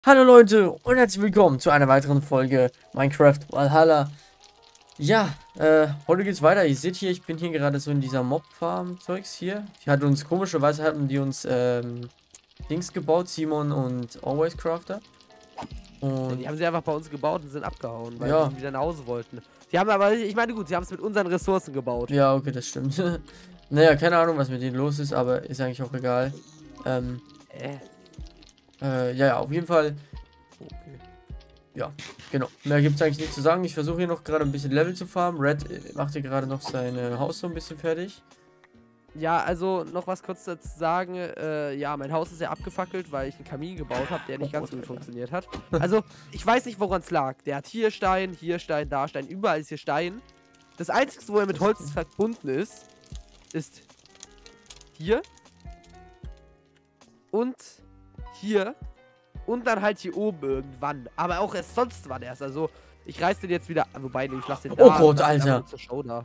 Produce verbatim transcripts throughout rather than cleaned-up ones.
Hallo Leute und herzlich willkommen zu einer weiteren Folge Minecraft Valhalla. Ja, äh, heute geht's weiter. Ihr seht hier, ich bin hier gerade so in dieser Mob-Farm-Zeugs hier. Die hat uns, komischerweise hatten die uns, ähm, Dings gebaut, Simon und Always Crafter. Ja, die Und, haben sie einfach bei uns gebaut und sind abgehauen, weil ja, sie wieder nach Hause wollten. Die haben aber, ich meine, gut, sie haben es mit unseren Ressourcen gebaut. ja, okay, das stimmt. Naja, keine Ahnung, was mit denen los ist, aber ist eigentlich auch egal. Ähm, Äh, äh, ja, ja, auf jeden Fall. okay. Ja, genau. Mehr gibt es eigentlich nicht zu sagen. Ich versuche hier noch gerade ein bisschen Level zu farmen. Red äh, macht hier gerade noch sein äh, Haus so ein bisschen fertig. Ja, also noch was kurz dazu sagen. Äh, ja, mein Haus ist ja abgefackelt, weil ich einen Kamin gebaut habe, der nicht Oh ganz so Gott, gut Alter. funktioniert hat. Also, ich weiß nicht, woran es lag. Der hat hier Stein, hier Stein, da Stein, überall ist hier Stein. Das Einzige, wo er mit Holz verbunden ist, ist hier und hier und dann halt hier oben irgendwann. Aber auch erst sonst wann erst. Also, ich reiß den jetzt wieder. Wobei, nee, ich lasse den da. Oh Gott, lass den Alter. einfach zur Show da.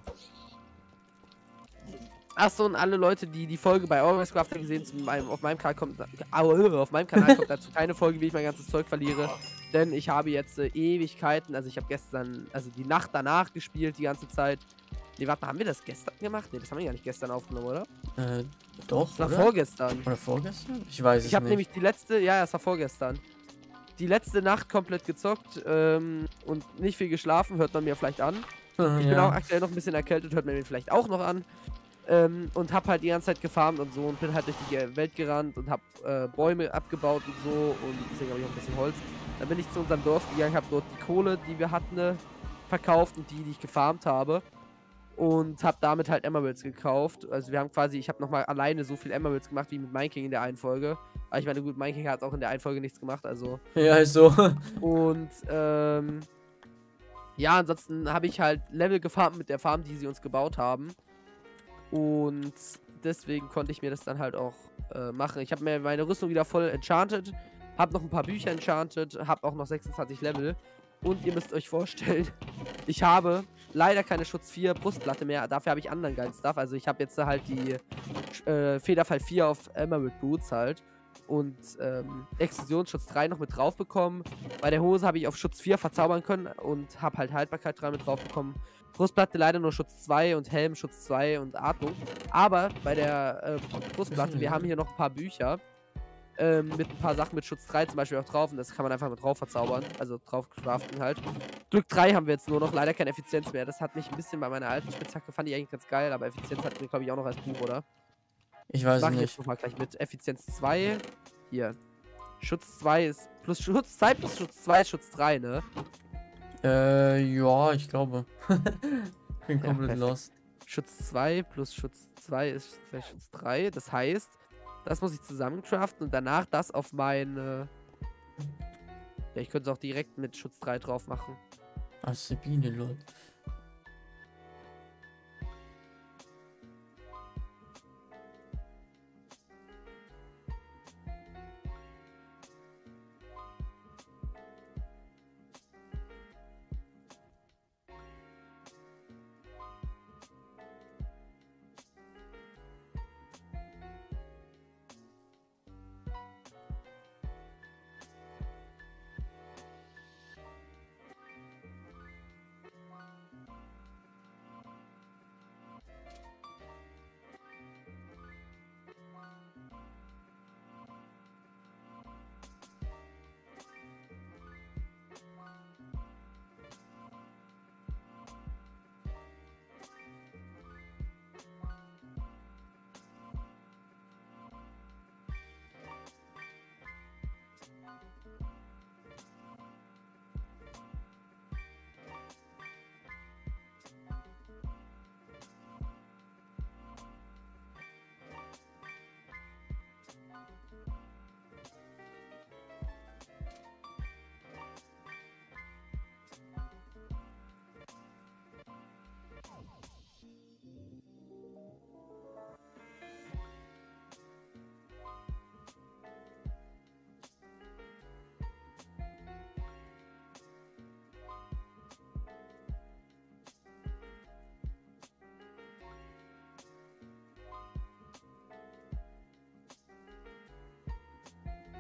Achso, und alle Leute, die die Folge bei Always Crafter gesehen haben, auf meinem Kanal kommt, au, auf meinem Kanal kommt dazu keine Folge, wie ich mein ganzes Zeug verliere. Denn ich habe jetzt äh, Ewigkeiten, also ich habe gestern, also die Nacht danach gespielt, die ganze Zeit. Nee, warte mal, haben wir das gestern gemacht? Nee, das haben wir gar nicht gestern aufgenommen, oder? Äh, doch, Das war oder? vorgestern. Oder vorgestern? Ich weiß es Ich habe nicht. nämlich die letzte, ja, es war vorgestern. Die letzte Nacht komplett gezockt ähm, und nicht viel geschlafen, hört man mir vielleicht an. Ich bin auch Ja. aktuell noch ein bisschen erkältet, hört man mir vielleicht auch noch an. Ähm, und hab halt die ganze Zeit gefarmt und so und bin halt durch die Ge- Welt gerannt und hab äh, Bäume abgebaut und so und deswegen habe ich auch ein bisschen Holz. Dann bin ich zu unserem Dorf gegangen, habe dort die Kohle, die wir hatten, äh, verkauft und die, die ich gefarmt habe. Und habe damit halt Emeralds gekauft. Also wir haben quasi, ich habe nochmal alleine so viel Emeralds gemacht wie mit Mineking in der einen Folge. Aber ich meine, gut, Mineking hat auch in der einen Folge nichts gemacht, also. Ja, ist so. Und, ähm, ja, ansonsten habe ich halt Level gefarmt mit der Farm, die sie uns gebaut haben. Und deswegen konnte ich mir das dann halt auch äh, machen. Ich habe mir meine Rüstung wieder voll enchanted, habe noch ein paar Bücher enchanted, habe auch noch sechsundzwanzig Level. Und ihr müsst euch vorstellen, ich habe leider keine Schutz vier Brustplatte mehr. Dafür habe ich anderen geilen Stuff. Also ich habe jetzt halt die äh, Federfall vier auf Emerald Boots halt. Und ähm, Explosionsschutz drei noch mit drauf bekommen. Bei der Hose habe ich auf Schutz vier verzaubern können und habe halt Haltbarkeit drei mit drauf bekommen. Brustplatte leider nur Schutz zwei und Helm Schutz zwei und Atmung. Aber bei der äh, Brustplatte, wir haben hier noch ein paar Bücher. Ähm, mit ein paar Sachen mit Schutz drei zum Beispiel auch drauf. Und das kann man einfach mit drauf verzaubern. Also drauf craften halt. Glück drei haben wir jetzt nur noch. Leider keine Effizienz mehr. Das hat mich ein bisschen bei meiner alten Spitzhacke, fand ich eigentlich ganz geil. Aber Effizienz hatten wir, glaube ich, auch noch als Buch, oder? Ich Das weiß es mache ich jetzt nicht. nochmal gleich mit. Effizienz zwei. Hier. Schutz zwei ist. Plus Schutz zwei plus Schutz zwei ist Schutz drei, ne? Äh, ja, ich glaube. Bin Ja, komplett perfekt. lost. Schutz zwei plus Schutz zwei ist gleich Schutz drei. Das heißt, das muss ich zusammen craften und danach das auf meine. Ja, ich könnte es auch direkt mit Schutz drei drauf machen. Ah, Sabine, lol.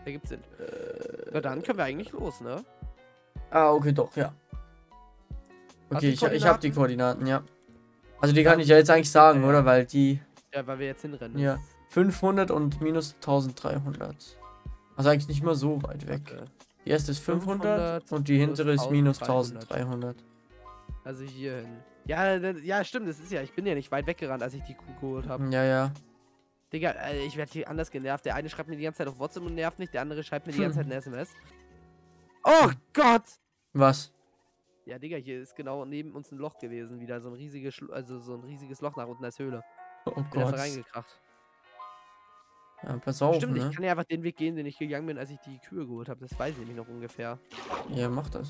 Ergibt Sinn. Na dann können wir eigentlich los, ne? Ah, okay, doch, ja. Hast Okay, du ich, ich habe die Koordinaten? Koordinaten, ja. Also die kann ich ja jetzt eigentlich sagen, Ja, ja. oder? Weil die, Ja, weil wir jetzt hinrennen. ja, fünfhundert und minus eintausenddreihundert. Also eigentlich nicht mal so weit weg. Okay. Die erste ist fünfhundert, fünfhundert und die hintere ist minus eintausenddreihundert. eintausenddreihundert. Also hier hin. Ja, das, ja, stimmt, das ist ja, ich bin ja nicht weit weggerannt, als ich die Kuh geholt habe. Ja, ja. Digga, äh, ich werde hier anders genervt. Der eine schreibt mir die ganze Zeit auf WhatsApp und nervt mich, der andere schreibt mir die ganze Zeit eine S M S. Oh Gott! Was? Ja, Digga, hier ist genau neben uns ein Loch gewesen, wieder so ein riesiges, Schlu also so ein riesiges Loch nach unten als Höhle. Oh Bin Gott. einfach reingekracht. Ja, pass auf, Stimmt, ne? ich kann ja einfach den Weg gehen, den ich gegangen bin, als ich die Kühe geholt habe. Das weiß ich nämlich noch ungefähr. Ja, mach das.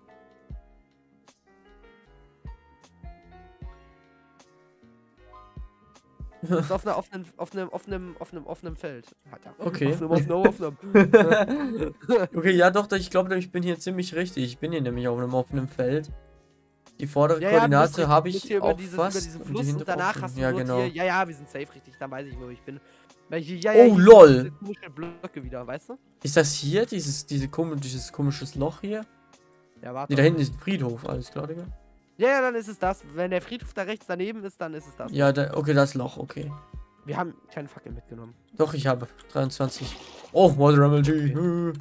Das ist auf einer offenen, auf einem, auf einem, auf einem offenen Feld. Alter. Okay. Auf einem, auf einem, auf einem. Okay, ja doch, ich glaube, ich bin hier ziemlich richtig. Ich bin hier nämlich auf einem offenen Feld. Die vordere Ja, ja, Koordinate habe ich ich hier über, auch dieses, fast. über diesen und Fluss die und, hintere danach auch. hast du Ja, nur genau. hier, ja, ja, wir sind safe richtig, dann weiß ich, wo ich bin. Weil hier, ja, ja, Oh, hier lol. sind diese komischen Blöcke wieder, weißt du? Ist das hier, dieses, diese komisch, dieses komisches Loch hier? Ja, warte. Nee, da hinten ist ein Friedhof, alles klar, Digga. Ja, ja, dann ist es das. Wenn der Friedhof da rechts daneben ist, dann ist es das. Ja, da, okay, das Loch, okay. Wir haben keine Fackel mitgenommen. Doch, ich habe dreiundzwanzig. Oh, Water M L G.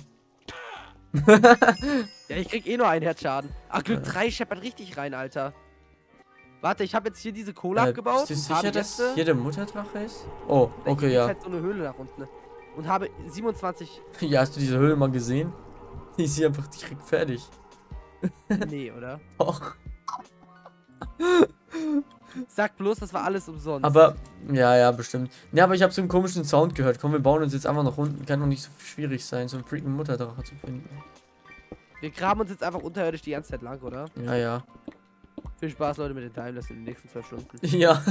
Ja, ich krieg eh nur einen Herzschaden. Ach, Glück drei scheppert richtig rein, Alter. Warte, ich habe jetzt hier diese Kohle Äh, abgebaut. bist du und sicher, habe dass jetzt, hier der Mutterdrache ist? Oh, hier okay, ist ja. halt so eine Höhle nach unten. Und habe siebenundzwanzig. Ja, hast du diese Höhle mal gesehen? Die ist hier einfach direkt fertig. Nee, oder? Och. Sag bloß, das war alles umsonst. Aber, ja, ja, bestimmt. Ja, aber ich habe so einen komischen Sound gehört. Komm, wir bauen uns jetzt einfach nach unten. Kann doch nicht so schwierig sein, so einen freaking Mutterdrache zu finden. Wir graben uns jetzt einfach unterirdisch die ganze Zeit lang, oder? Ja, ja. Viel Spaß, Leute, mit den Timeless in den nächsten zwölf Stunden. Ja.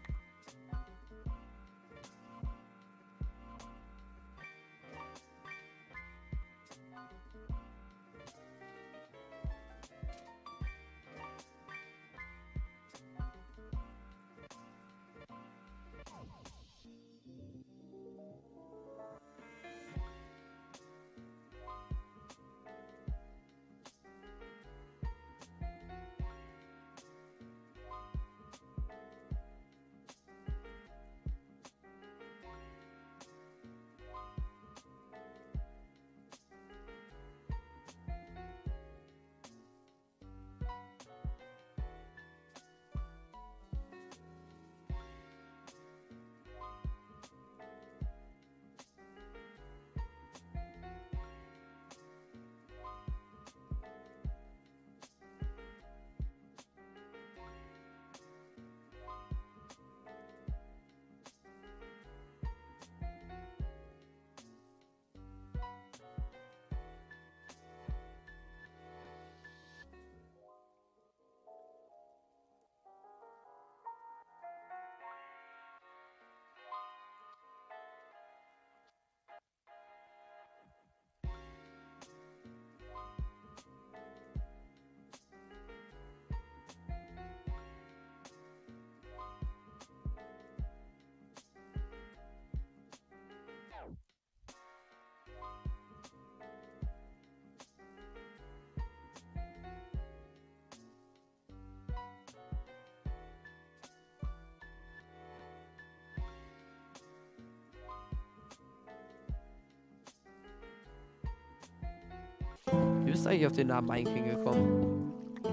Wie bist du eigentlich auf den Namen Minecraft gekommen?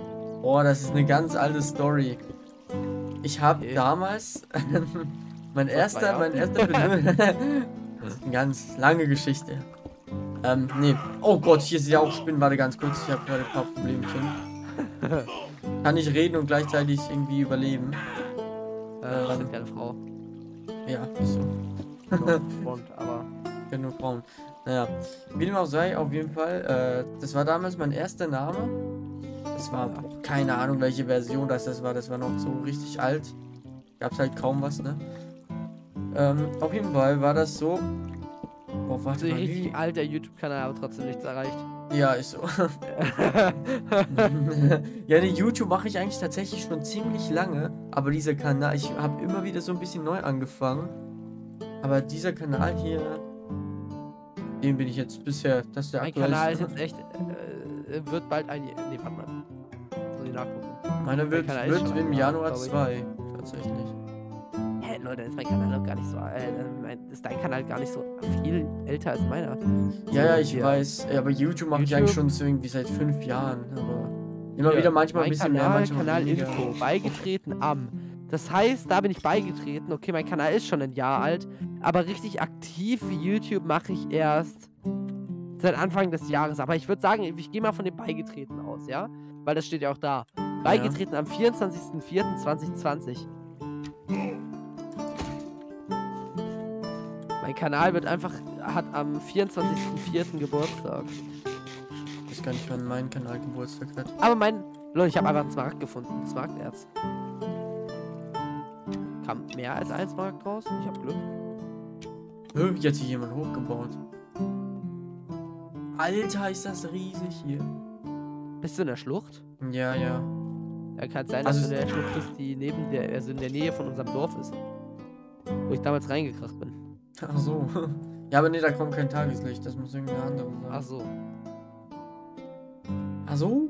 Oh, das ist eine ganz alte Story. Ich habe Okay. damals mein Vor erster, zwei mein erster Das ist eine ganz lange Geschichte. Ähm, nee. Oh Gott, hier ist ja auch Spinnen. Warte ganz kurz, ich habe gerade ein paar Problemchen. Kann ich reden und gleichzeitig irgendwie überleben? Äh, ich bin keine Frau. Ja, ist so. Blond, aber. Genug Frauen. Naja, wie dem auch sei, auf jeden Fall. Äh, das war damals mein erster Name. Das war boah, keine Ahnung, welche Version das, das war. Das war noch so richtig alt. Gab's halt kaum was, ne? Ähm, auf jeden Fall war das so. Boah, warte So ein mal, richtig wie? alter YouTube-Kanal, aber trotzdem nichts erreicht. Ja, ist so. Ja, den YouTube mache ich eigentlich tatsächlich schon ziemlich lange. Aber dieser Kanal, ich habe immer wieder so ein bisschen neu angefangen. Aber dieser Kanal hier. dem bin ich jetzt bisher, das ist der Mein Kanal ist aktuellste. jetzt echt, äh, wird bald ein, nee, warte mal. Muss ich nachgucken. Meiner wird, Kanal ist wird schon im ein Jahr, Januar glaub ich. zwei, tatsächlich. Hä, Leute, ist mein Kanal doch gar nicht so, äh, mein, ist dein Kanal gar nicht so viel älter als meiner. Ja, ja, ich hier. weiß. Ja, aber YouTube mache ich YouTube? eigentlich schon so irgendwie seit fünf Jahren. Aber immer Hier, wieder manchmal ein mein bisschen Kanal, mehr, manchmal Kanal weniger. Info, beigetreten am. Das heißt, da bin ich beigetreten. Okay, mein Kanal ist schon ein Jahr alt, aber richtig aktiv wie YouTube mache ich erst seit Anfang des Jahres. Aber ich würde sagen, ich gehe mal von dem Beigetreten aus, ja? Weil das steht ja auch da. Beigetreten am vierundzwanzigsten vierten zweitausendzwanzig. Mein Kanal wird einfach, hat am vierundzwanzigsten vierten Geburtstag. Ich weiß gar nicht, wann mein Kanal Geburtstag hat. Aber mein, Leute, ich habe einfach einen Smaragd gefunden. Ein Smaragderz. Kam mehr als ein Smaragd raus? Ich habe Glück. Hö, jetzt hier jemand hochgebaut. Alter, ist das riesig hier. Bist du in der Schlucht? Ja, ja. Ja, kann sein, dass Also du in der Schlucht bist, die neben der, also in der Nähe von unserem Dorf ist. Wo ich damals reingekracht bin. Ach so. Ja, aber nee, da kommt kein Tageslicht. Das muss irgendeine andere sein. Ach so. Ach so.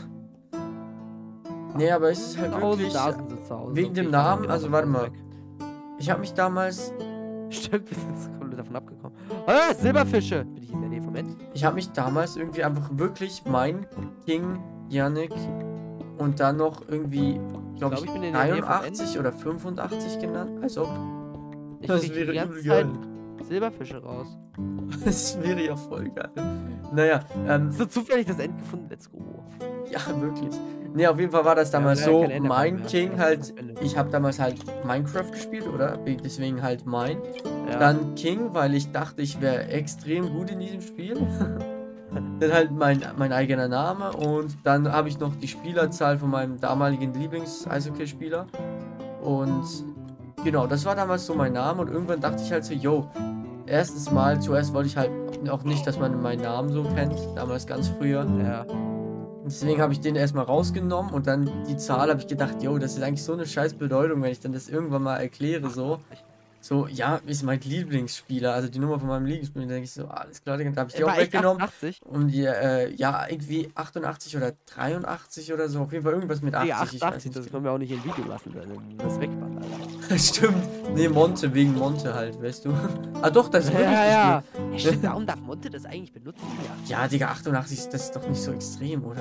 Nee, aber es ist halt Zu Hause, wirklich... da sind sie zu Hause. wegen Okay, dem ich fahr Namen, wieder also von warte Hause mal. weg. Ich habe mich damals... Stimmt, wir sind komplett davon abgekommen. Ah, Silberfische! Bin ich in der Nähe vom End? Ich habe mich damals irgendwie einfach wirklich mein King, Yannick und dann noch irgendwie, glaube glaub, ich, ich bin in der Nähe vom dreiundachtzig oder fünfundachtzig genannt. Als ob. Ich Das krieg wäre die ganze übel Zeit geil. Silberfische raus. Das wäre ja voll geil. Naja, ähm, So zufällig das End gefunden, let's go. ja, wirklich. Nee, auf jeden Fall war das damals Ja, leider so, kein Ende mein mehr. King Das halt, ist Ende. ich habe damals halt Minecraft gespielt, oder? Deswegen halt mein. Ja. Dann King, weil ich dachte, ich wäre extrem gut in diesem Spiel. Dann halt mein, mein eigener Name und dann habe ich noch die Spielerzahl von meinem damaligen Lieblings-Eishockey-Spieler. Und genau, das war damals so mein Name und irgendwann dachte ich halt so, yo, erstens mal, zuerst wollte ich halt auch nicht, dass man meinen Namen so kennt, damals ganz früher. Ja. Deswegen habe ich den erstmal rausgenommen und dann die Zahl habe ich gedacht, yo, das ist eigentlich so eine scheiß Bedeutung, wenn ich dann das irgendwann mal erkläre, so. So, ja, ist mein Lieblingsspieler, also die Nummer von meinem Lieblingsspieler, da denke ich so, alles klar, dann habe ich die War auch echt weggenommen. achtundachtzig? Und die, äh, ja, irgendwie achtundachtzig oder dreiundachtzig oder so, auf jeden Fall irgendwas mit Nee, achtzig, ich weiß achtundachtzig, das nicht. können wir auch nicht im Video lassen, dann das wegbannen, Alter. Stimmt, nee, Monte, wegen Monte halt, weißt du. Ah doch, das ist Ja, wirklich ja, ja. das Ja, stimmt, warum darf Monte das eigentlich benutzen? Ja. Ja, Digga, achtundachtzig, das ist doch nicht so extrem, oder?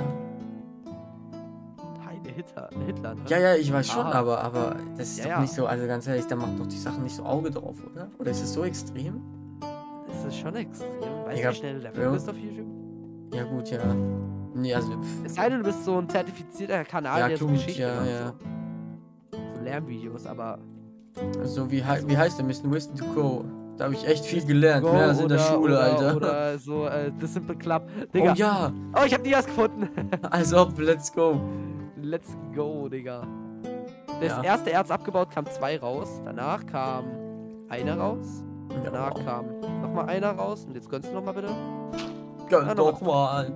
Heide Hitler, Hitler, ne? Ja, ja, ich weiß schon, Ah. aber, aber das ist Ja, doch ja. nicht so, also ganz ehrlich, da macht doch die Sachen nicht so Auge drauf, oder? Oder ist es so extrem? Das ist schon extrem. Weißt Digga, du, wie schnell du Level ja. bist auf YouTube? Ja, gut, ja. Nee, also, pff, Es sei denn, du bist so ein zertifizierter Kanal, ja, der so gut, Geschichte ja, macht, ja. So. so Lernvideos, aber... So, wie, hei- wie heißt der Mister Wisdom to Go? Da habe ich echt viel gelernt, Go mehr als in der oder- Schule, oder, Alter. Oder so, äh, The Simple Club. Digga. Oh ja, Oh, ich hab die erst gefunden. als ob, let's go. Let's go, Digga. Das Ja. erste Erz abgebaut, kam zwei raus. Danach kam einer raus. Danach Ja, kam nochmal einer raus. Und jetzt gönnst du nochmal bitte. gönn Ah, doch mal.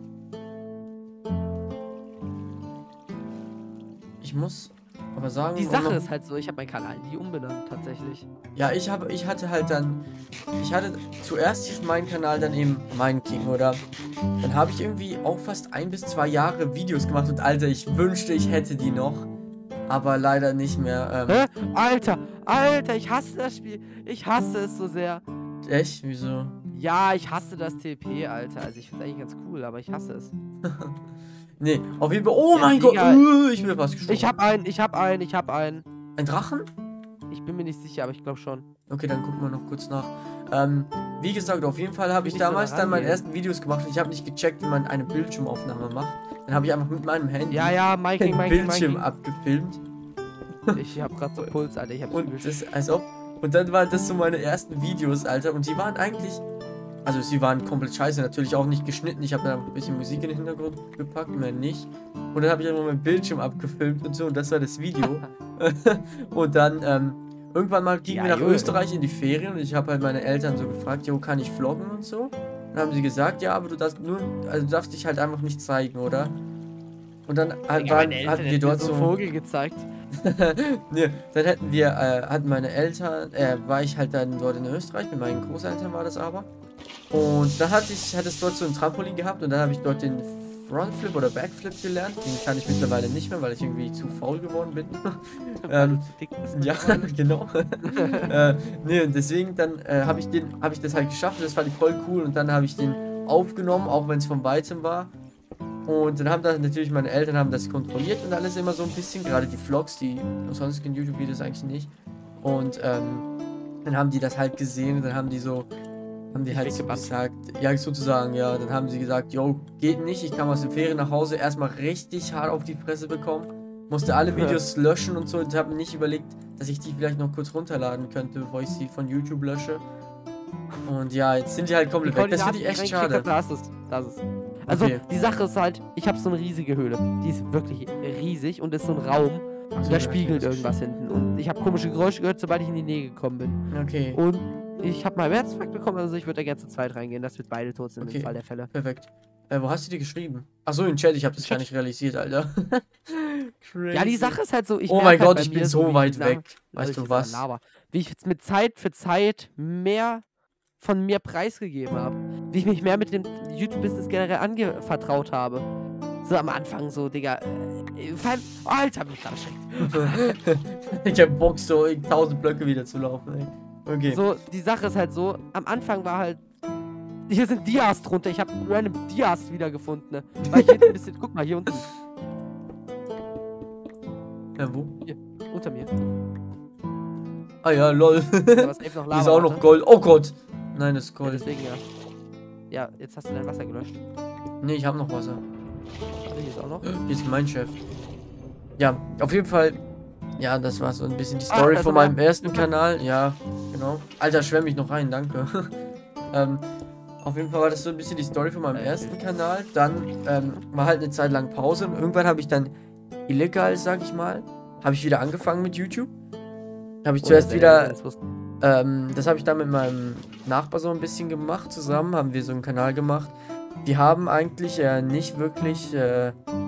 Ich muss aber sagen, Die um Sache noch- ist halt so, ich habe meinen Kanal nie umbenannt, tatsächlich. ja, ich habe, ich hatte halt dann, ich hatte zuerst hieß mein Kanal dann eben Mein King, oder? Dann habe ich irgendwie auch fast ein bis zwei Jahre Videos gemacht und Alter, ich wünschte, ich hätte die noch, aber leider nicht mehr. Hä? Alter, Alter, ich hasse das Spiel. Ich hasse es so sehr. Ähm, echt? Wieso? Ja, ich hasse das T P, Alter. Also ich finde es eigentlich ganz cool, aber ich hasse es. Nee, auf jeden Fall. Oh Ja, mein Digga. Gott, uh, ich bin fast gestorben. Ich hab einen, ich hab einen, ich hab einen. Ein Drachen? Ich bin mir nicht sicher, aber ich glaube schon. Okay, dann gucken wir noch kurz nach. Ähm, wie gesagt, auf jeden Fall habe Will ich nicht so damals nah dann meine rangehen. ersten Videos gemacht und ich habe nicht gecheckt, wie man eine Bildschirmaufnahme macht. Dann habe ich einfach mit meinem Handy Ja, ja, Mikey, den Mikey, Bildschirm Mikey. abgefilmt. Ich hab grad so Puls, Alter. Ich hab Und übel- das, als ob. Und dann waren das so meine ersten Videos, Alter. Und die waren eigentlich. Also sie waren komplett scheiße, natürlich auch nicht geschnitten. Ich habe da ein bisschen Musik in den Hintergrund gepackt, mehr nicht. Und dann habe ich einfach meinen Bildschirm abgefilmt und so. Und das war das Video. Und dann, ähm, irgendwann mal gingen Ja, wir nach Junge. Österreich in die Ferien und ich habe halt meine Eltern so gefragt, jo, kann ich vloggen und so? Dann haben sie gesagt, ja, aber du darfst nur, also du darfst dich halt einfach nicht zeigen, oder? Und dann halt Digga, waren, meine Eltern hatten wir hätten mir dort so so. einen Vogel gezeigt. Nee, dann hätten wir, äh, hatten meine Eltern, äh, war ich halt dann dort in Österreich, mit meinen Großeltern war das aber. Und dann hatte ich, hatte es dort so ein Trampolin gehabt und dann habe ich dort den Frontflip oder Backflip gelernt. Den kann ich mittlerweile nicht mehr, weil ich irgendwie zu faul geworden bin. ähm, ja, genau. äh, nee, und deswegen dann äh, habe ich den, habe ich das halt geschafft. Das fand ich voll cool und dann habe ich den aufgenommen, auch wenn es von weitem war. Und dann haben das natürlich meine Eltern haben das kontrolliert und alles immer so ein bisschen, gerade die Vlogs, die sonstigen YouTube-Videos eigentlich nicht. Und ähm, dann haben die das halt gesehen und dann haben die so, haben die halt so gesagt, ja sozusagen, ja, dann haben sie gesagt, yo, geht nicht, ich kam aus den Ferien nach Hause, erstmal richtig hart auf die Fresse bekommen, musste alle Videos löschen und so und habe nicht überlegt, dass ich die vielleicht noch kurz runterladen könnte, bevor ich sie von YouTube lösche. Und ja, jetzt sind die halt komplett weg, das finde ich echt schade. Das ist, das ist. Also, okay. Die Sache ist halt, ich habe so eine riesige Höhle. Die ist wirklich riesig und ist so ein Raum. Also, da spiegelt irgendwas hinten. Und ich habe komische Geräusche gehört, sobald ich in die Nähe gekommen bin. Okay. Und ich habe mal einen Herzinfarkt bekommen, also ich würde da gerne zu zweit reingehen, dass wir beide tot sind okay. Im Fall der Fälle. Perfekt. Äh, wo hast du die geschrieben? Achso, in Chat, ich habe das gar nicht realisiert, Alter. Ja, die Sache ist halt so, ich Oh mein halt Gott, ich bin so weit weg. Nach, weißt du was? Lava, wie ich jetzt mit Zeit für Zeit mehr von mir preisgegeben habe. Wie ich mich mehr mit dem YouTube-Business generell anvertraut habe. So am Anfang so, Digga. Äh, oh, Alter, bin ich gerade erschreckt. Ich hab Bock, so in tausend Blöcke wieder zu laufen, ey. Okay. So, die Sache ist halt so, am Anfang war halt. Hier sind Dias drunter. Ich habe random Dias wiedergefunden. Ne? Weil ich hier ein bisschen. Guck mal, hier unten. Ja, wo? Hier, unter mir. Ah ja, lol. Da ist noch Lava, hier ist auch noch Gold. Oh Gott. Nein, das ist Gold. Ja, deswegen ja. Ja, jetzt hast du dein Wasser gelöscht. Nee, ich habe noch Wasser. Warte, hier ist auch noch. Hier ist mein Chef. Ja, auf jeden Fall. Ja, das war so ein bisschen die Story ah, von meinem mehr. ersten Kanal. Ja, genau. Alter, schwämm mich noch rein, danke. ähm, auf jeden Fall war das so ein bisschen die Story von meinem äh, ersten Kanal. Dann ähm, war halt eine Zeit lang Pause und irgendwann habe ich dann illegal, sag ich mal, habe ich wieder angefangen mit YouTube. Habe ich oh, zuerst wieder. Ähm, das habe ich dann mit meinem Nachbar so ein bisschen gemacht zusammen, haben wir so einen Kanal gemacht. Wir haben eigentlich äh, nicht wirklich, äh,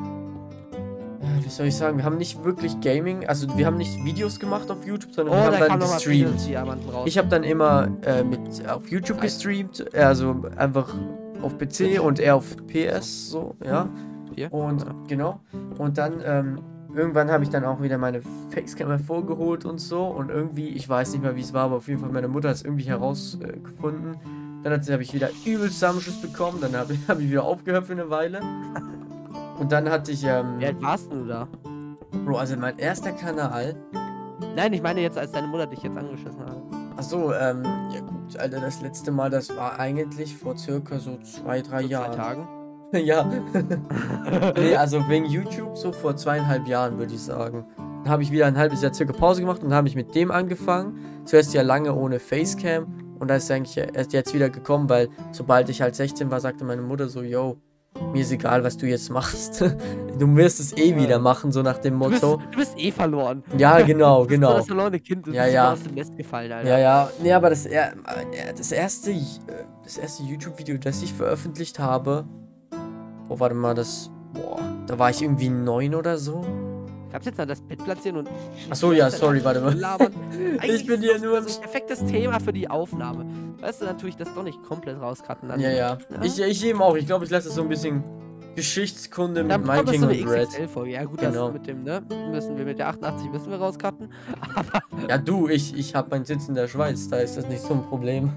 wie soll ich sagen, wir haben nicht wirklich Gaming, also wir haben nicht Videos gemacht auf YouTube, sondern oh, wir haben dann gestreamt. Raus. Ich habe dann immer äh, mit auf YouTube gestreamt, also einfach auf P C und er auf P S, so, ja. Hier? Und ja. Genau. Und dann, ähm, irgendwann habe ich dann auch wieder meine Facecam hervorgeholt und so. Und irgendwie, ich weiß nicht mehr, wie es war, aber auf jeden Fall, meine Mutter hat es irgendwie herausgefunden. Äh, dann habe ich wieder übel Zusammenschuss bekommen. Dann habe ich, hab ich wieder aufgehört für eine Weile. Und dann hatte ich, ähm... Wie alt warst du da? Bro, also mein erster Kanal... Nein, ich meine jetzt, als deine Mutter dich jetzt angeschissen hat. Achso, ähm, ja gut, Alter, das letzte Mal, das war eigentlich vor circa so zwei, drei so Jahren. Zwei Tagen? Ja. Nee, also wegen YouTube so vor zweieinhalb Jahren, würde ich sagen. Dann habe ich wieder ein halbes Jahr circa Pause gemacht und dann habe ich mit dem angefangen. Zuerst ja lange ohne Facecam und da ist eigentlich erst jetzt wieder gekommen, weil sobald ich halt sechzehn war, sagte meine Mutter so, yo, mir ist egal, was du jetzt machst. Du wirst es eh wieder machen, so nach dem Motto. Du bist, du bist eh verloren. Ja, genau, du bist genau. Das verlorene Kind, du ja, bist ja. aus dem Nest gefallen, Alter. Ja, ja. Nee, aber das, das erste, das erste YouTube-Video, das ich veröffentlicht habe, oh, warte mal, das, boah, da war ich irgendwie neun oder so. Kannst du jetzt an das Bett platzieren und... Achso, ja, sorry, warte mal. Ich bin hier nur... Das ist ein perfektes Thema für die Aufnahme. Weißt du, dann tue ich das doch nicht komplett rauscutten. Ja, ja. ja. Ich, ich eben auch. Ich glaube, ich lasse das so ein bisschen Geschichtskunde mit My King so und Red. Ja, gut, genau. Das mit dem, ne? Müssen wir mit der achtundachtzig müssen wir rauscutten. Ja, du, ich, ich habe meinen Sitz in der Schweiz. Da ist das nicht so ein Problem.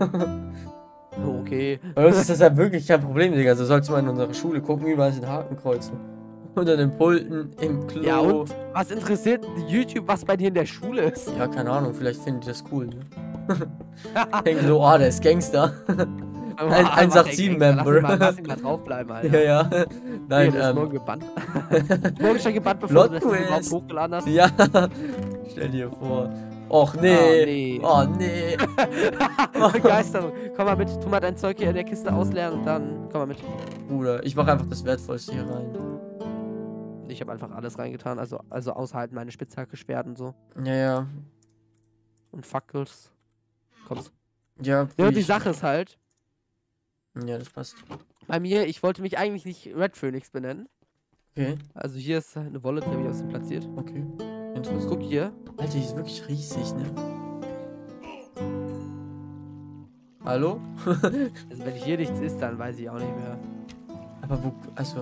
Okay. Bei uns ist das ja wirklich kein Problem, Digga. So sollst du mal in unserer Schule gucken, überall sind Hakenkreuze. Unter den Pulten, im Klo. Ja, und was interessiert YouTube, was bei dir in der Schule ist? Ja, keine Ahnung, vielleicht finden die das cool, ne? Denken so, oh, der ist Gangster. Ein eins acht sieben-Member. Lass, lass ihn mal draufbleiben, Alter. Ja, ja. Nein, nee, ähm. morgen gebannt. Morgen schon gebannt, bevor du das überhaupt hochgeladen hast. Ja. Stell dir vor. Och, nee. Oh, nee. Oh, nee. Begeisterung. Komm mal mit, tu mal dein Zeug hier in der Kiste ausleeren und dann komm mal mit. Bruder, ich mach einfach das Wertvollste hier rein. Ich habe einfach alles reingetan, also, also aushalten, meine Spitzhacke, Schwert und so. Ja, ja. Und Fackels. Kommst. Ja, ja, die Sache ist halt. Ja, das passt. Bei mir, ich wollte mich eigentlich nicht Red Phoenix benennen. Okay. Also hier ist eine Wolle, die habe ich aus dem platziert. Okay. Interessant. Guck hier. Alter, die ist wirklich riesig, ne? Hallo? Also wenn hier nichts ist, dann weiß ich auch nicht mehr. Aber wo, also...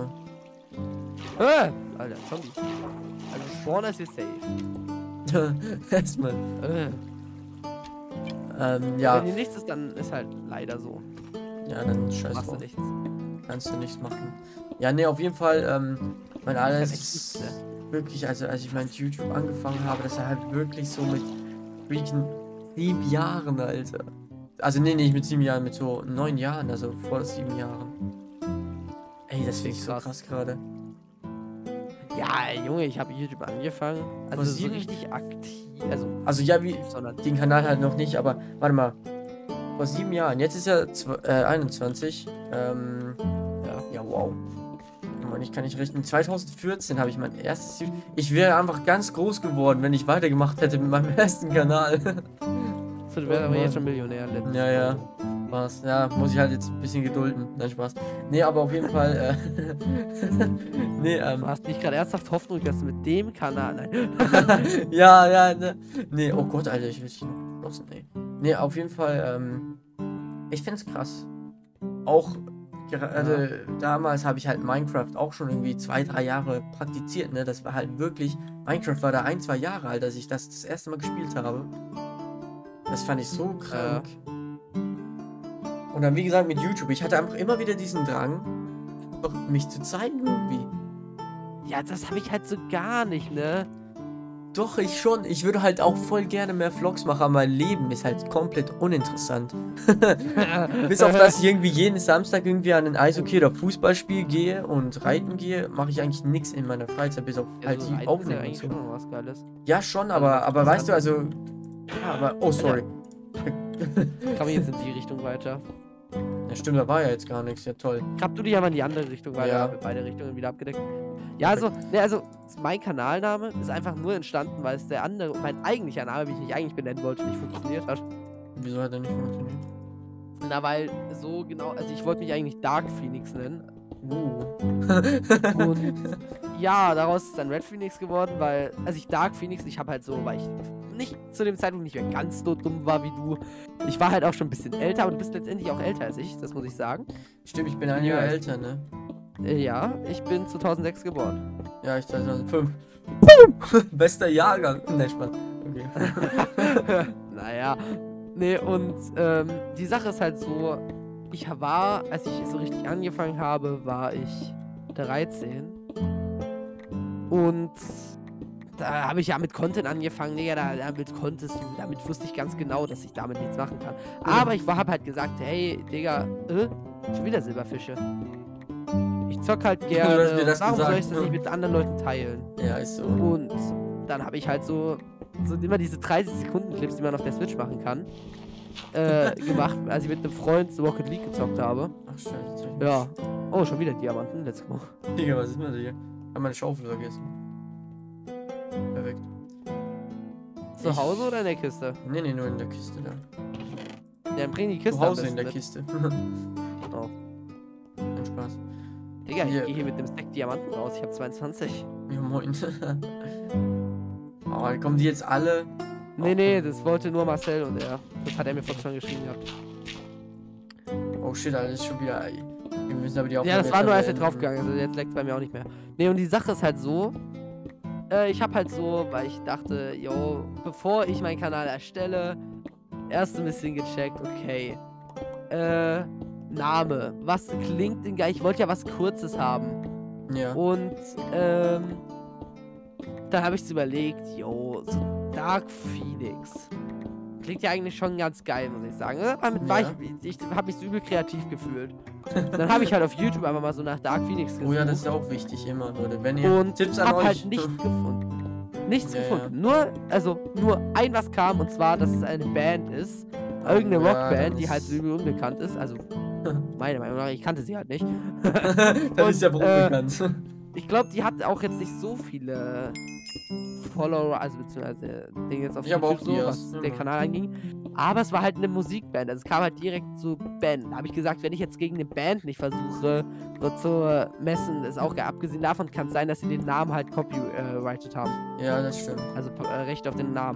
Äh, Alter, Zombies. Also Spawner ist hier safe. Erstmal. Äh. Ähm, ja. Wenn hier nichts ist, dann ist halt leider so. Ja, dann scheiß Machst du drauf. nichts. Kannst du nichts machen. Ja, ne, auf jeden Fall, ähm, mein alles echt nichts, ne? wirklich, also als ich mein YouTube angefangen habe, das war halt wirklich so mit freaking sieben Jahren, Alter. Also nee, nicht mit sieben Jahren, mit so neun Jahren, also vor sieben Jahren. Ey, das finde ich so Krass. krass gerade. Ja, Junge, ich habe YouTube angefangen. Also Vor so sieben- richtig aktiv. Also, Also ja, wie sondern. den Kanal halt noch nicht, aber warte mal. Vor sieben Jahren, jetzt ist er zw- äh, einundzwanzig. Ähm, Ja. ja, wow. Mann, ich kann nicht rechnen. zwanzig vierzehn habe ich mein erstes YouTube. Ich wäre einfach ganz groß geworden, wenn ich weitergemacht hätte mit meinem ersten Kanal. So, du wärst Oh aber jetzt Mann. schon Millionär. let's Ja, ja. go. Spaß. Ja, muss ich halt jetzt ein bisschen gedulden. Nein, Spaß. Nee, aber auf jeden Fall, äh, nee, ähm, Du hast nicht gerade ernsthaft Hoffnung, dass du mit dem Kanal. Nein. ja, ja, ne. Nee, oh Gott, Alter, ich will dich noch losen, ey. Nee, auf jeden Fall, ähm, ich find's krass. Auch gerade damals habe ich halt Minecraft auch schon irgendwie zwei, drei Jahre praktiziert, ne. Das war halt wirklich, Minecraft war da ein, zwei Jahre alt, als ich das das erste Mal gespielt habe. Das fand ich so krank. Und dann, wie gesagt, mit YouTube, ich hatte einfach immer wieder diesen Drang, doch mich zu zeigen irgendwie. Ja, das habe ich halt so gar nicht, ne? Doch, ich schon. Ich würde halt auch voll gerne mehr Vlogs machen, aber mein Leben ist halt komplett uninteressant. Bis auf das ich irgendwie jeden Samstag irgendwie an ein Eishockey- oder Fußballspiel gehe und reiten gehe, mache ich eigentlich nichts in meiner Freizeit, bis auf Ja, halt so die Reiten ist ja Aufnehmen und eigentlich so. schon was Geiles. Ja, schon, Also, aber, aber das weißt du, kann- also... Ja, aber... Oh, sorry. Kann man jetzt in die Richtung weiter? Ja, stimmt, da war ja jetzt gar nichts. Ja, toll. Krabb du dich aber in die andere Richtung weiter, Ja. haben wir beide Richtungen wieder abgedeckt. Ja, also, ne, also, mein Kanalname ist einfach nur entstanden, weil es der andere, mein eigentlicher Name, wie ich mich eigentlich benennen wollte, nicht funktioniert hat. Wieso hat er nicht funktioniert? Na, weil so genau, also ich wollte mich eigentlich Dark Phoenix nennen. Uh. Und ja, daraus ist dann Red Phoenix geworden, weil, also ich Dark Phoenix, ich habe halt so, weil ich nicht zu dem Zeitpunkt nicht mehr ganz so dumm war wie du. Ich war halt auch schon ein bisschen älter, aber du bist letztendlich auch älter als ich, das muss ich sagen. Stimmt, ich bin ein Jahr älter, ne? Äh, ja, ich bin zweitausendsechs geboren. Ja, ich zweitausendfünf. Bester Jahrgang. Ne, Spaß. Okay. Naja, nee, und ähm, die Sache ist halt so, ich war, als ich so richtig angefangen habe, war ich dreizehn. Und da habe ich ja mit Content angefangen. Digga, da, damit konntest du, damit wusste ich ganz genau, dass ich damit nichts machen kann. Aber ich habe halt gesagt, hey, Digga, äh, schon wieder Silberfische. Ich zock halt Du hast gerne. mir das Warum soll gesagt, ich das ne? nicht mit anderen Leuten teilen? Ja, ist so. Und dann habe ich halt so, so immer diese dreißig Sekunden Clips, die man auf der Switch machen kann, äh, gemacht, als ich mit einem Freund so Rocket League gezockt habe. Ach, scheiße. jetzt hab ich Ja. Oh, schon wieder Diamanten. Let's go. Digga, was ist mit dir? Hab meine Schaufel vergessen. Perfekt. Zu Hause oder in der Kiste? Nee, nee, nur in der Kiste da. Ja, dann bring die Kiste Zu am Hause in besten der mit. Kiste. Oh. Kein Spaß. Digga, ich Hier. gehe hier mit dem Stack Diamanten raus. Ich habe zweiundzwanzig. Ja, moin. Oh, kommen die jetzt alle? Nee, nee, das wollte nur Marcel und er. Das hat er mir vorhin schon geschrieben gehabt. Oh shit, Alter, das ist schon wieder. Wir müssen aber die Aufnahme Ja, das war jetzt nur, als er beenden. draufgegangen ist. Also jetzt leckt bei mir auch nicht mehr. Nee, und die Sache ist halt so. Äh, ich hab halt so, weil ich dachte, yo, bevor ich meinen Kanal erstelle, erst ein bisschen gecheckt, okay. Äh, Name. Was klingt denn geil? Ich wollte ja was Kurzes haben. Ja. Und, ähm, dann habe ich es überlegt, yo, so Dark Phoenix. Klingt ja eigentlich schon ganz geil, muss ich sagen. Damit war Ja. ich, ich habe mich so übel kreativ gefühlt. Dann habe ich halt auf YouTube einfach mal so nach Dark Phoenix gesucht. Oh ja, das ist auch wichtig immer, Leute. Wenn ihr Und Tipps an hab euch. halt nichts gefunden. Nichts Ja, gefunden. Nur, also, nur ein was kam, und zwar, dass es eine Band ist. Irgendeine Ja, Rockband, das die halt ist- so übel unbekannt ist. Also, meiner Meinung nach, ich kannte sie halt nicht. Das ist ja Und, äh, bekannt. Ich glaube, die hat auch jetzt nicht so viele Follower, also beziehungsweise Dinge jetzt auf Ich hab auch so, die was erst, den ja. Kanal anging. Aber es war halt eine Musikband, also es kam halt direkt zu Band. Da habe ich gesagt, wenn ich jetzt gegen eine Band nicht versuche, so zu messen, ist auch geil. Abgesehen davon kann es sein, dass sie den Namen halt copyrighted haben. Ja, das stimmt. Also äh, Recht auf den Namen.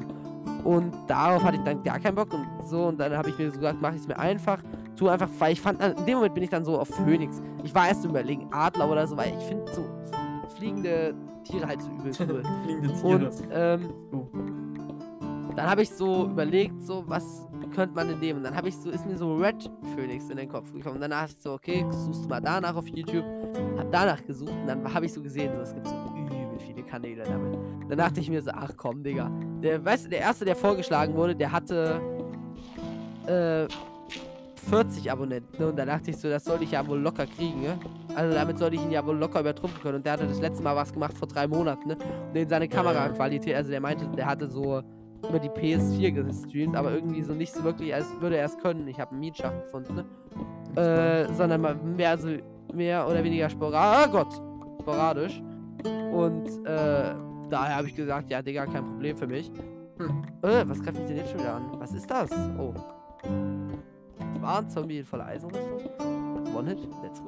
Und darauf hatte ich dann gar keinen Bock und so. Und dann habe ich mir so gesagt, mache ich es mir einfach. Tu einfach, weil ich fand, in dem Moment bin ich dann so auf Phönix. Ich war erst überlegen, Adler oder so, weil ich finde so fliegende Tiere halt so übel cool. Fliegende Tiere. Und ähm, Oh. dann habe ich so überlegt, so was könnte man denn nehmen. Und dann habe ich so, ist mir so Red Phoenix in den Kopf gekommen. Und danach dachte ich so, okay, suchst du mal danach auf YouTube. Hab danach gesucht und dann habe ich so gesehen, so, es gibt so übel viele Kanäle damit. Dann dachte ich mir so, ach komm, Digga. Der, weißt du, der erste, der vorgeschlagen wurde, der hatte äh, vierzig Abonnenten. Ne? Und da dachte ich so, das sollte ich ja wohl locker kriegen, ne? Also damit sollte ich ihn ja wohl locker übertrumpfen können. Und der hatte das letzte Mal was gemacht vor drei Monaten, ne? Und in seine Kameraqualität, also der meinte, der hatte so über die P S vier gestreamt, aber irgendwie so nicht so wirklich, als würde er es können. Ich habe einen Mietschacht gefunden, ne? Äh, sondern mal mehr so, mehr oder weniger sporadisch. Oh Gott! Sporadisch. Und, äh, daher habe ich gesagt, ja, Digga, kein Problem für mich. Hm. Äh, was greift mich denn jetzt schon wieder an? Was ist das? Oh. War ein Zombie in voller Eisenrüstung. One-Hit, let's go.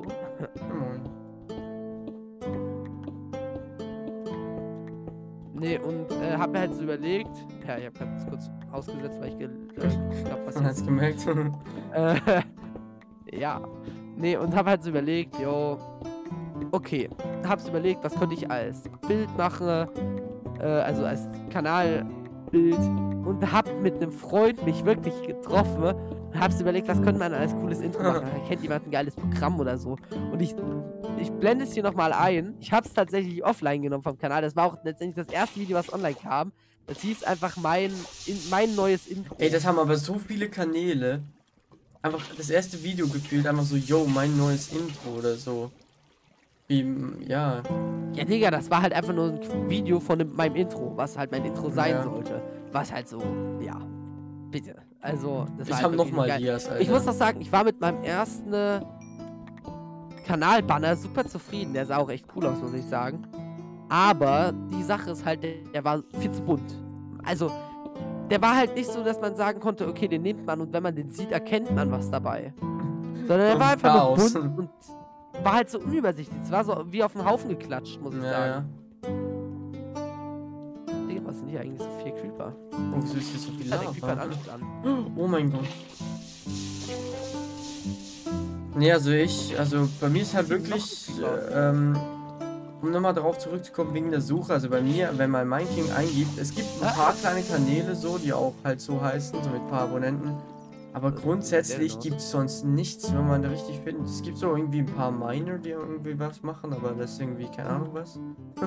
Nee, und äh, hab mir halt so überlegt. Ja, ich hab grad das kurz ausgesetzt, weil ich ge äh, glaub, was Man hat's gemerkt. äh, ja. Nee, und hab halt so überlegt, yo. Okay. Hab's überlegt, was könnte ich als Bild machen, äh, also als Kanalbild. Und hab mit einem Freund mich wirklich getroffen und hab's überlegt, was könnte man als cooles Intro machen. Kennt jemand ein geiles Programm oder so? Und ich, ich blende es hier nochmal ein. Ich hab's tatsächlich offline genommen vom Kanal. Das war auch letztendlich das erste Video, was online kam. Das hieß einfach mein, in, mein neues Intro. Ey, das haben aber so viele Kanäle. Einfach das erste Video gefühlt, einfach so, yo, mein neues Intro oder so. Wie, ja. Ja, Digga, das war halt einfach nur ein Video von dem, meinem Intro, was halt mein Intro sein Ja. sollte. Was halt so, ja, bitte. Also, das Ich war hab halt noch wirklich mal geil. Dias, Alter. Ich muss doch sagen, ich war mit meinem ersten äh, Kanalbanner super zufrieden. Der sah auch echt cool aus, muss ich sagen. Aber die Sache ist halt, der, der war viel zu bunt. Also, der war halt nicht so, dass man sagen konnte, okay, den nimmt man und wenn man den sieht, erkennt man was dabei. Sondern er Und war einfach nur Chaos. bunt und war halt so unübersichtlich. Es war so wie auf den Haufen geklatscht, muss ich Ja, sagen. Digga, was sind hier eigentlich so vier Creeper? Oh, wieso ist hier so viel Ja, der Creeper hat Lava? Anschluss an. Oh mein Gott. Nee, also ich, also bei mir ist halt wirklich, äh, ähm, um nochmal darauf zurückzukommen wegen der Suche, also bei mir, wenn man Mein King eingibt, es gibt ein paar kleine Kanäle so, die auch halt so heißen, so mit ein paar Abonnenten, aber grundsätzlich gibt es sonst nichts, wenn man da richtig findet. Es gibt so irgendwie ein paar Miner, die irgendwie was machen, aber das ist irgendwie keine Ahnung was.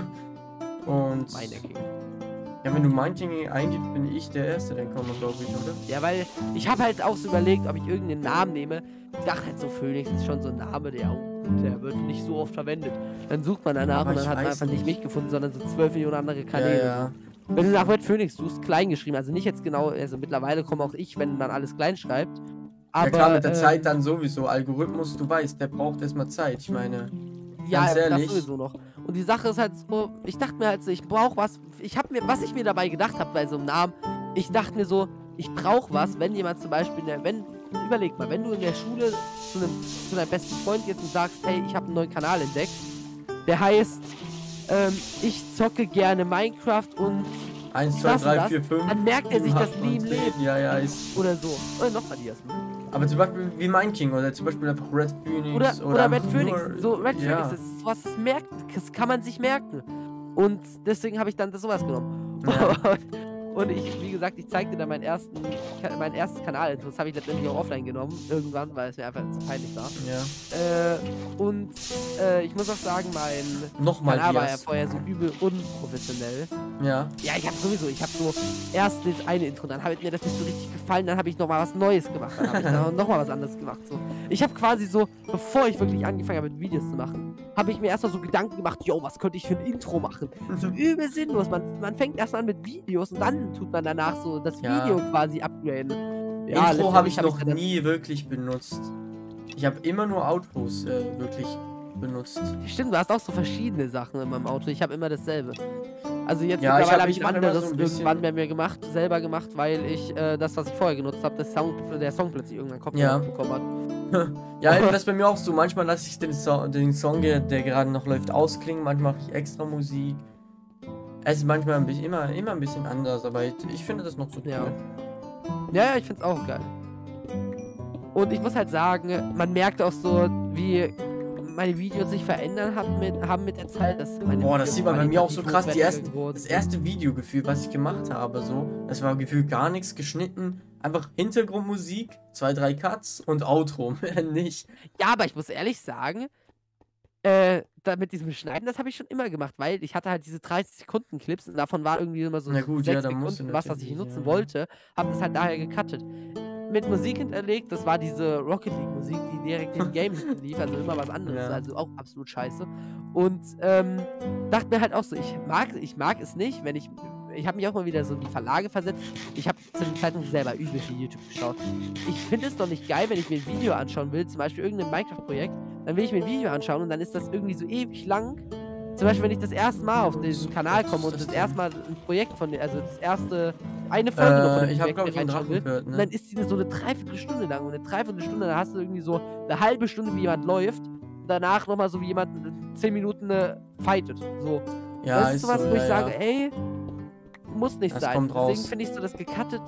Und Meine King. ja, wenn du Mein King eingibst, bin ich der Erste, dann kommt man, glaube ich, oder? Ja, weil ich habe halt auch so überlegt, ob ich irgendeinen Namen nehme. Ich dachte halt so, Phoenix ist schon so ein Name, der, der wird nicht so oft verwendet. Dann sucht man danach Aber und dann ich hat man weiß einfach nicht nicht. mich gefunden, sondern so zwölf Millionen andere Kanäle. Ja, ja. Wenn du nach Red Phoenix suchst, klein geschrieben, also nicht jetzt genau, also mittlerweile komme auch ich, wenn man alles klein schreibt. Aber, ja klar, mit der ähm, Zeit dann sowieso. Algorithmus, du weißt, der braucht erstmal Zeit. Ich meine, Ja, ganz das ehrlich. sowieso noch. Und die Sache ist halt so, ich dachte mir halt so, ich brauche was. Ich habe mir, was ich mir dabei gedacht habe bei so einem Namen, ich dachte mir so, ich brauche was, wenn jemand zum Beispiel, in der, wenn, überleg mal, wenn du in der Schule zu, einem, zu deinem besten Freund gehst und sagst, hey, ich habe einen neuen Kanal entdeckt, der heißt, ähm, ich zocke gerne Minecraft und eins, zwei, das und drei, das, vier, fünf. dann merkt er sich das acht, nie im neun, Leben. zehn. Ja, ja, ist. Oder so. Oder noch Adias. Aber zum Beispiel wie Mein King oder zum Beispiel einfach Red Phoenix. Oder, oder, Red einfach Phoenix. nur- So, Red ja. Phoenix, das ist was, das merkt, das kann man sich merken. Und deswegen habe ich dann das sowas genommen. Ja. Und ich, wie gesagt, ich zeigte dann meinen ersten, mein erstes Kanal. Das habe ich letztendlich auch offline genommen, irgendwann, weil es mir einfach zu peinlich war. Ja. Äh, und äh, ich muss auch sagen, mein Nochmal Kanal war ja Dias. vorher so übel unprofessionell. Ja. Ja, ich habe sowieso, ich habe so erst das eine Intro, dann habe mir das nicht so richtig gefallen, dann habe ich nochmal was Neues gemacht, dann habe ich dann nochmal was anderes gemacht. So. Ich habe quasi so, bevor ich wirklich angefangen habe mit Videos zu machen, habe ich mir erstmal so Gedanken gemacht, yo, was könnte ich für ein Intro machen? So übel sinnlos, man, man fängt erstmal an mit Videos und dann tut man danach so das Ja. Video quasi upgraden. Intro habe ich letztendlich noch hab dann- nie wirklich benutzt. Ich habe immer nur Outros äh, wirklich benutzt. Stimmt, du hast auch so verschiedene Sachen in meinem Auto. Ich habe immer dasselbe. Also jetzt Ja, ich mittlerweile hab- habe ich ich ein mach immer anderes so ein bisschen- irgendwann bei mir gemacht, selber gemacht, weil ich äh, das, was ich vorher genutzt habe, das Song, der Song plötzlich irgendeinen Kopf Ja. bekommen hat. Ja, das ist bei mir auch so. Manchmal lasse ich den, so den Song, der, der gerade noch läuft, ausklingen. Manchmal mache ich extra Musik. Es ist manchmal ein bisschen, immer, immer ein bisschen anders, aber ich, ich finde das noch so cool. Ja. Ja, ja, ich find's auch geil. Und ich muss halt sagen, man merkt auch so, wie meine Videos sich verändern haben mit, haben mit der Zeit. Dass meine Boah, das Videos sieht man bei mir auch so qualitativ krass. Die ersten, hochwertiger wurden. das erste Videogefühl, was ich gemacht habe, so, das war gefühlt gar nichts geschnitten. Einfach Hintergrundmusik, zwei, drei Cuts und Outro, mehr nicht. Ja, aber ich muss ehrlich sagen, äh, da mit diesem Schneiden, das habe ich schon immer gemacht, weil ich hatte halt diese dreißig Sekunden Clips und davon war irgendwie immer so Na gut, ja, sechs da musst du Sekunden was, was ich natürlich, nutzen ja. wollte, habe das halt daher gecuttet. Mit Musik hinterlegt, das war diese Rocket League Musik, die direkt im Game hinten lief, also immer was anderes, Ja. also auch absolut scheiße. Und ähm, dachte mir halt auch so, ich mag, ich mag es nicht, wenn ich, ich habe mich auch mal wieder so in die Verlage versetzt. Ich habe zu dem Zeitpunkt selber übel viel YouTube geschaut. Ich finde es doch nicht geil, wenn ich mir ein Video anschauen will, zum Beispiel irgendein Minecraft-Projekt, dann will ich mir ein Video anschauen und dann ist das irgendwie so ewig lang. Zum Beispiel, wenn ich das erste Mal auf diesen Kanal komme und das erste Mal ein Projekt von dir, also das erste, eine Folge noch von Äh, dem ich habe, Projekt glaube ich, einen reinschauen Drachen will, gehört, und ne? dann ist die so eine Dreiviertelstunde lang. Und eine Dreiviertelstunde, da hast du irgendwie so eine halbe Stunde, wie jemand läuft. Und danach nochmal so, wie jemand zehn Minuten äh, fightet. So. Ja, Das ist ist sowas, so, wo ja, ich sage, ja. ey, muss nicht Das sein. kommt Deswegen raus. finde ich so das gecuttet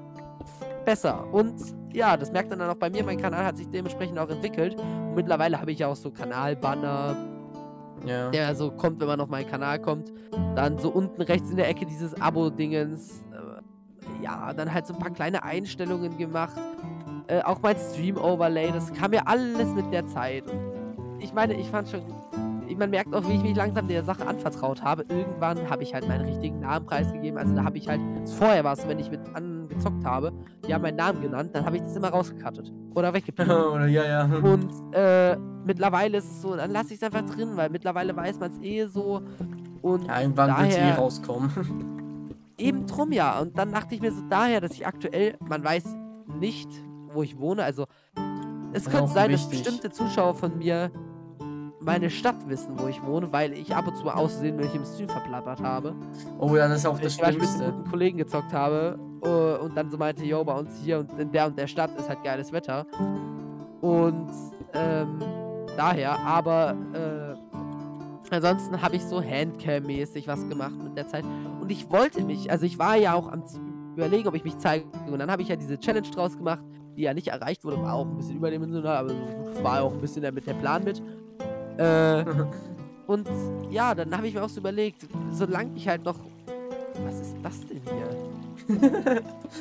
besser. Und ja, das merkt man dann auch bei mir. Mein Kanal hat sich dementsprechend auch entwickelt. Und mittlerweile habe ich ja auch so Kanalbanner, Ja. der so kommt, wenn man auf meinen Kanal kommt. Dann so unten rechts in der Ecke dieses Abo-Dingens. Äh, ja, dann halt so ein paar kleine Einstellungen gemacht. Äh, auch mein Stream-Overlay, das kam ja alles mit der Zeit. Und ich meine, ich fand schon, man merkt auch, wie ich mich langsam der Sache anvertraut habe. Irgendwann habe ich halt meinen richtigen Namen preisgegeben. Also da habe ich halt, vorher war es, wenn ich mit angezockt habe, die haben meinen Namen genannt, dann habe ich das immer rausgekattet. Oder weggepiept. Oder ja, ja. Und äh, mittlerweile ist es so, dann lasse ich es einfach drin, weil mittlerweile weiß man es eh so. Und Ja, irgendwann wird es eh daher, rauskommen. eben drum ja. Und dann dachte ich mir so daher, dass ich aktuell, man weiß nicht, wo ich wohne. Also es Das ist könnte auch sein, dass wichtig. bestimmte Zuschauer von mir meine Stadt wissen, wo ich wohne, weil ich ab und zu mal aussehen, wenn ich im Stream verplappert habe. Oh ja, das ist auch Wenn das ich zum Beispiel mit einem Schlimmste. guten Kollegen gezockt habe uh, und dann so meinte, yo, bei uns hier und in der und der Stadt ist halt geiles Wetter. Und ähm, daher, aber äh, ansonsten habe ich so Handcam-mäßig was gemacht mit der Zeit. Und ich wollte mich, also ich war ja auch am überlegen, ob ich mich zeige. Und dann habe ich ja diese Challenge draus gemacht, die ja nicht erreicht wurde, war auch ein bisschen überdimensional, aber so war auch ein bisschen der, mit der Plan mit. Äh, und ja, dann habe ich mir auch so überlegt, solange ich halt noch. Was ist das denn hier?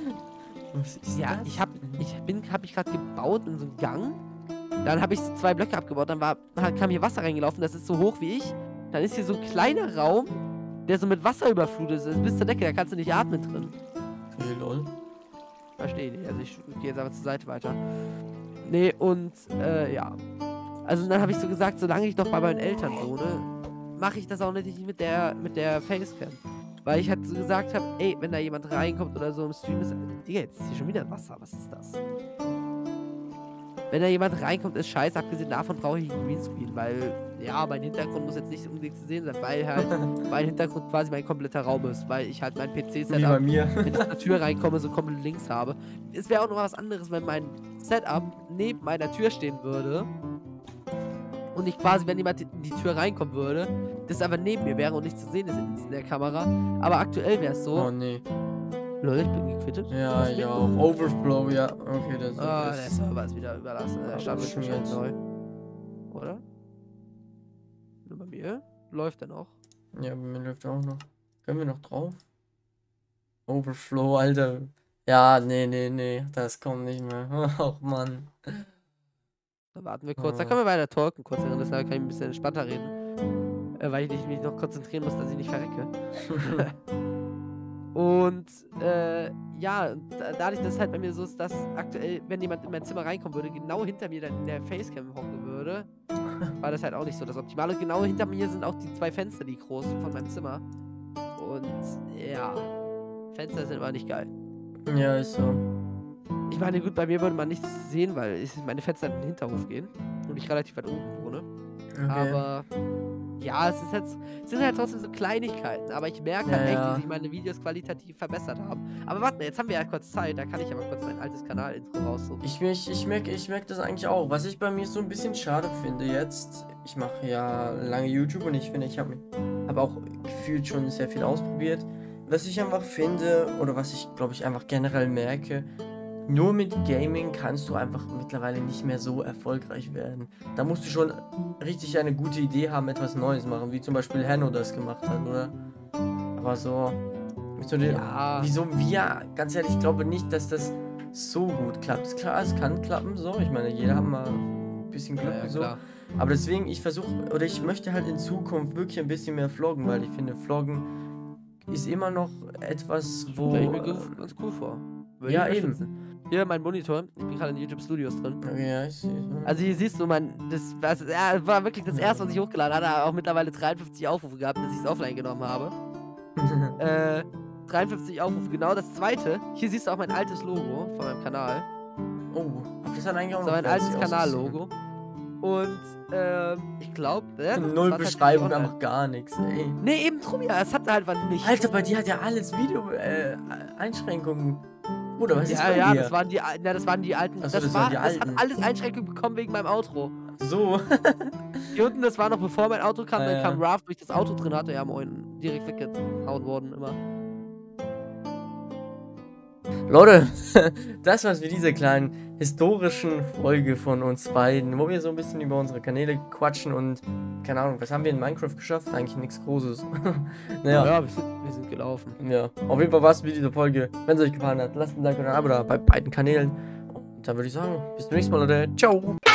Was ist Ja, das? ich habe ich bin, habe ich gerade gebaut in so einem Gang. Dann habe ich so zwei Blöcke abgebaut, dann war, kam hier Wasser reingelaufen, das ist so hoch wie ich. Dann ist hier so ein kleiner Raum, der so mit Wasser überflutet ist, bis zur Decke, da kannst du nicht atmen drin. Okay, lol. Verstehe nicht, also ich gehe jetzt aber zur Seite weiter. Nee, und äh, ja. Also dann habe ich so gesagt, solange ich noch bei meinen Eltern wohne, mache ich das auch nicht mit der mit der Facecam. Weil ich halt so gesagt habe, ey, wenn da jemand reinkommt oder so im Stream ist, Digga, jetzt ist hier schon wieder Wasser, was ist das? Wenn da jemand reinkommt, ist scheiße, abgesehen davon brauche ich einen Greenscreen, weil, ja, mein Hintergrund muss jetzt nicht unbedingt zu sehen sein, weil halt mein Hintergrund quasi mein kompletter Raum ist, weil ich halt mein P Wie bei C-Setup, mir. wenn ich zur Tür reinkomme, so komplett links habe. Es wäre auch noch was anderes, wenn mein Setup neben meiner Tür stehen würde und ich quasi, wenn jemand in die Tür reinkommen würde, das aber neben mir wäre und nicht zu sehen ist in der Kamera. Aber aktuell wäre es so. Oh nee. Leute, ich bin gequittet. Ja, Was ja, mit? auch Overflow, ja. Okay, das Ah, der ist. Server ist wieder überlassen. Der Aber Start wird schon wahrscheinlich jetzt. neu. Oder? Nur bei mir? Läuft der noch? Ja, bei mir läuft auch noch. Können wir noch drauf? Overflow, Alter. Ja, nee, nee, nee. Das kommt nicht mehr. Ach, Mann. Dann warten wir kurz. Da Ah. können wir weiter talken. Kurz während kann ich ein bisschen entspannter reden. Äh, weil ich mich noch konzentrieren muss, dass ich nicht verrecke. Und äh, ja, da- dadurch, dass es halt bei mir so ist, dass aktuell, wenn jemand in mein Zimmer reinkommen würde, genau hinter mir dann in der Facecam hocken würde, war das halt auch nicht so das Optimale. Und genau hinter mir sind auch die zwei Fenster, die großen von meinem Zimmer. Und ja, Fenster sind immer nicht geil. Ja, ist so. Ich meine, gut, bei mir würde man nichts sehen, weil ich, meine Fenster in den Hinterhof gehen und ich relativ weit oben wohne. Okay. Aber ja, es, ist halt, es sind halt trotzdem so Kleinigkeiten. Aber ich merke halt Ja, echt, ja. wie sich meine Videos qualitativ verbessert haben. Aber warte, jetzt haben wir ja kurz Zeit. Da kann ich aber kurz mein altes Kanal-Intro raussuchen. Ich, mich, ich merke ich merk das eigentlich auch. Was ich bei mir so ein bisschen schade finde jetzt, ich mache ja lange YouTube und ich finde, ich habe hab habe auch gefühlt schon sehr viel ausprobiert. Was ich einfach finde, oder was ich glaube ich einfach generell merke, nur mit Gaming kannst du einfach mittlerweile nicht mehr so erfolgreich werden. Da musst du schon richtig eine gute Idee haben, etwas Neues machen, wie zum Beispiel Hanno das gemacht hat, oder? Aber so, mit so den, Ja. wieso wir, ganz ehrlich, ich glaube nicht, dass das so gut klappt. Ist klar, es kann klappen, so. Ich meine, jeder hat mal ein bisschen Glück Ja, ja, und so. klar. Aber deswegen, ich versuche, oder ich möchte halt in Zukunft wirklich ein bisschen mehr vloggen, weil ich finde, vloggen ist immer noch etwas, wo... Stell ich mir ganz, ganz cool vor. Würde Ja, ich eben. unterstützen. Hier, mein Monitor. Ich bin gerade in YouTube Studios drin. Okay, ja, ich sehe. Also hier siehst du, mein, das, das ja, war wirklich das erste, was ich hochgeladen hatte. Hat auch mittlerweile dreiundfünfzig Aufrufe gehabt, bis ich es offline genommen habe. äh, dreiundfünfzig Aufrufe, genau das zweite. Hier siehst du auch mein altes Logo von meinem Kanal. Oh, das hat eigentlich auch Das war noch mein altes fancy Kanallogo. Und ähm, ich glaube, ja, ausgesehen. das Null war tatsächlich Beschreibung, online. einfach gar nichts, ey. Nee, eben drum ja, es hat halt was nicht. Alter, bei dir hat ja alles Video, äh, Einschränkungen. Bruder, was ist Ja, bei ja, dir? das waren die, ja, das waren die alten. Ach so, das, das war, waren die das alten. hat alles Einschränkungen bekommen wegen meinem Outro. So. Hier unten, das war noch bevor mein Auto kam, Ah, dann ja. kam Raft, wo ich das Auto drin hatte, ja moin, direkt weggehauen worden immer. Leute, das war's für diese kleinen historischen Folge von uns beiden, wo wir so ein bisschen über unsere Kanäle quatschen und, keine Ahnung, was haben wir in Minecraft geschafft? Eigentlich nichts Großes. naja, Ja, wir sind, wir sind gelaufen. ja, auf jeden Fall war's mit dieser Folge. Wenn es euch gefallen hat, lasst ein Like und ein Abo da bei beiden Kanälen. Und dann würde ich sagen, bis zum nächsten Mal, Leute. Ciao!